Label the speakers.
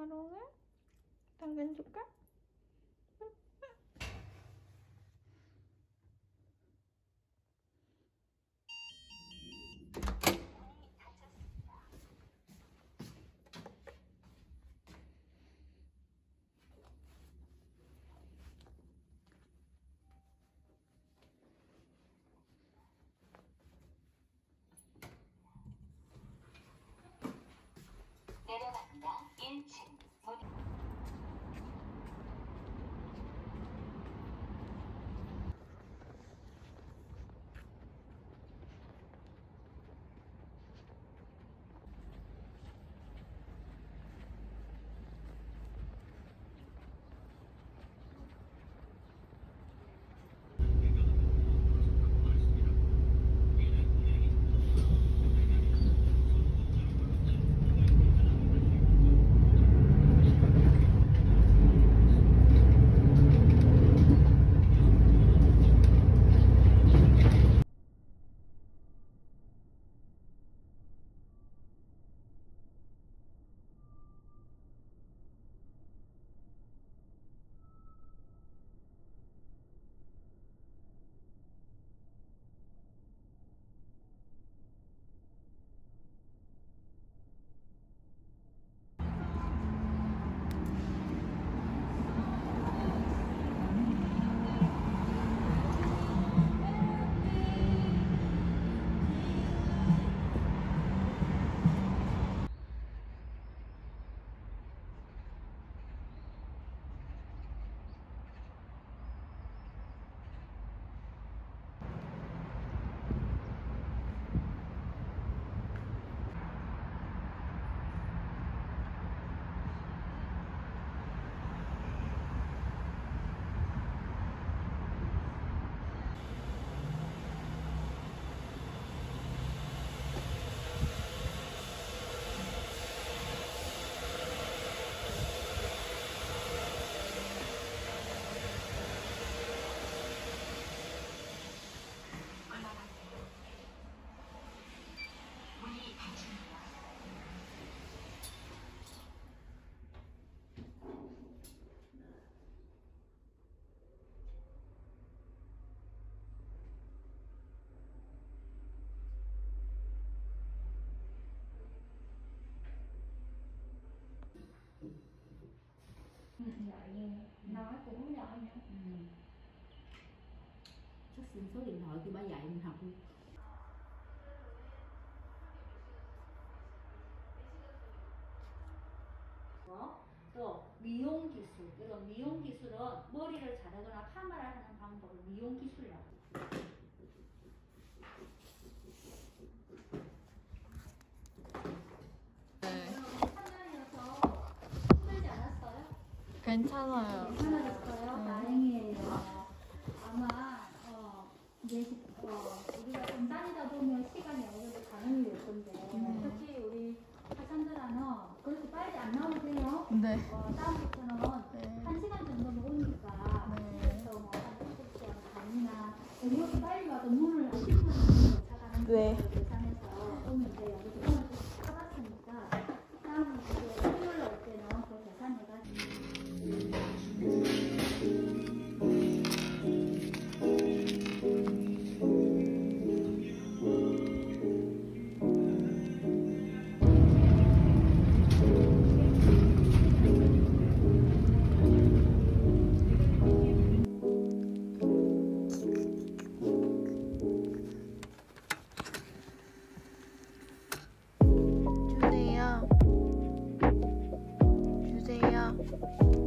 Speaker 1: 마카롱을 당근줄까?
Speaker 2: 내려갑니다. 1층.
Speaker 3: Dạ nghe nói cũng không giỏi nữa.
Speaker 4: Chắc xin số điện thoại khi bà dạy mình học luôn. 또 미용 기술, 이런 미용 기술은 머리를 자르거나 파마를 하는 방법을 미용 기술이라고.
Speaker 1: 괜찮아요.
Speaker 3: 괜찮아졌어요? 다행이에요. 아마 이제 우리가 좀 다니다 보면 시간이 어느 정도 가능이 될 건데 특히 우리 파산들아는 그렇게 빨리 안 나오도 돼요.
Speaker 1: 네.
Speaker 3: 다음부터는
Speaker 1: 네.
Speaker 3: 1시간 정도 오니까 그래서 뭐 한 7시간 반이나 여기 빨리 와도 문을 10분 정도 차가는
Speaker 1: 네.
Speaker 3: 계산해서 오면 돼요. 그래서 오늘 타봤으니까 다음 이제 토요일 올 때는 그 계산해가지고
Speaker 1: 주세요.